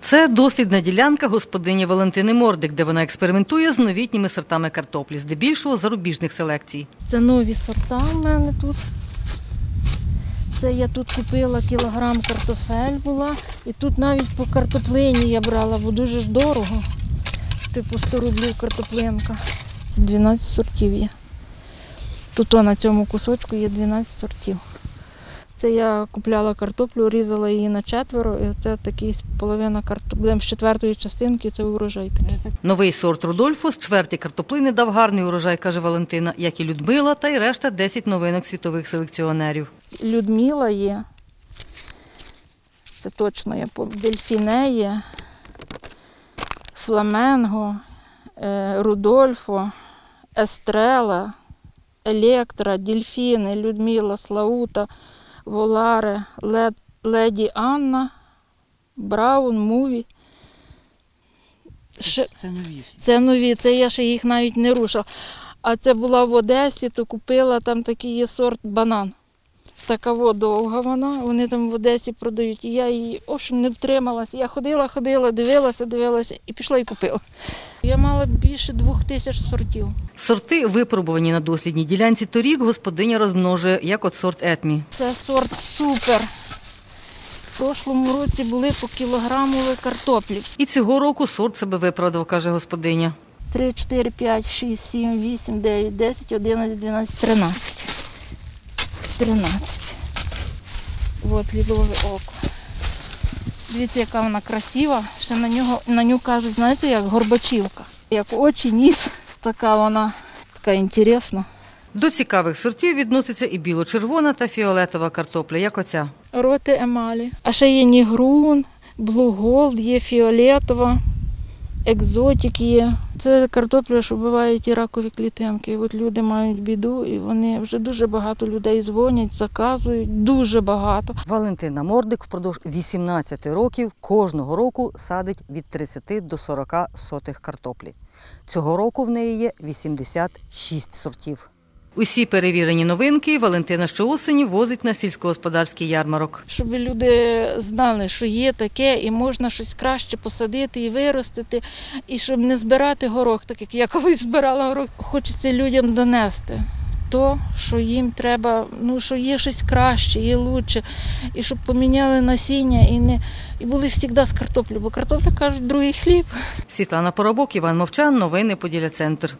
Це дослідна ділянка господині Валентини Мордик, де вона експериментує з новітніми сортами картоплі, здебільшого зарубіжних селекцій. Це нові сорта в мене тут. Це я тут купила кілограм картофель була. І тут навіть по картоплині я брала, бо дуже ж дорого. Типу 100 рублів картоплинка. Це 12 сортів є. Тут на цьому кусочку є 12 сортів. Це я купляла картоплю, різала її на четверо, і це такий половина картоплі. З четвертої частинки це урожай такий. Новий сорт Рудольфо з чверті картоплини дав гарний урожай, каже Валентина, як і Людмила та й решта 10 новинок світових селекціонерів. Людмила є, це точно я пам'ятаю, Дельфіне є, Фламенго, Рудольфо, Естрела, Електра, Дельфіни, Людмила, Слаута, Воларе, Леді Анна, Браун, Муві. Це нові, це я ще їх навіть не рушила. А це була в Одесі, то купила, там такий є сорт банан. Така довга вона, вони там в Одесі продають. І я її, в общем, не втрималася. Я ходила, дивилася і пішла і купила. Я мала більше 2000 сортів. Сорти, випробувані на дослідній ділянці торік, господиня розмножує, як от сорт Етмі. Це сорт супер. В прошлому році були по кілограмові картоплі. І цього року сорт себе виправдав, каже господиня. 3, 4, 5, 6, 7, 8, 9, 10, 11, 12, 13. 13. От лілове око. Дивіться, яка вона красива. Ще на нього кажуть, знаєте, як горбачівка. Як очі, ніс. Така вона, така інтересна. До цікавих сортів відноситься і біло-червона та фіолетова картопля, як оця. Роти емалі. А ще є нігрун, блу голд, є фіолетова, екзотик є. Це картопля, що вбивають і ракові клітинки. От люди мають біду, і вони вже дуже багато людей дзвонять, заказують, дуже багато. Валентина Мордик впродовж 18 років кожного року садить від 30 до 40 сотих картоплі. Цього року в неї є 86 сортів. Усі перевірені новинки Валентина щоосені возить на сільськогосподарський ярмарок. Щоб люди знали, що є таке і можна щось краще посадити і виростити, і щоб не збирати горох, так як я колись збирала горох. Хочеться людям донести то, що їм треба, що є щось краще, є краще, і щоб поміняли насіння і були завжди з картоплею, бо картопля, кажуть, другий хліб. Світлана Поробок, Іван Мовчан, новини Поділля Центр.